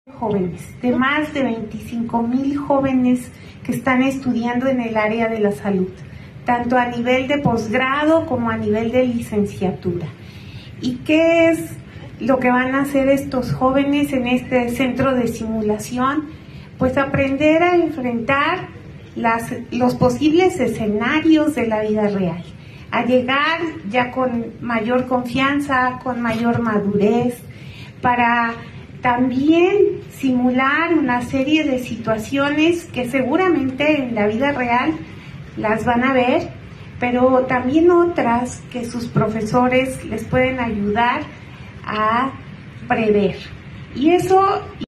Jóvenes, de más de 25,000 jóvenes que están estudiando en el área de la salud, tanto a nivel de posgrado como a nivel de licenciatura. ¿Y qué es lo que van a hacer estos jóvenes en este centro de simulación? Pues aprender a enfrentar los posibles escenarios de la vida real, a llegar ya con mayor confianza, con mayor madurez, para también simular una serie de situaciones que seguramente en la vida real las van a ver, pero también otras que sus profesores les pueden ayudar a prever. Y eso